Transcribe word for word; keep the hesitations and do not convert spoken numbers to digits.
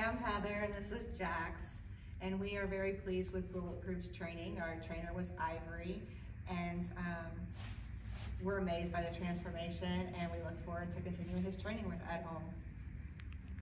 I'm Heather and this is Jaxx, and we are very pleased with Bulletproof's training. Our trainer was Ivory, and um, we're amazed by the transformation, and we look forward to continuing his training with at home.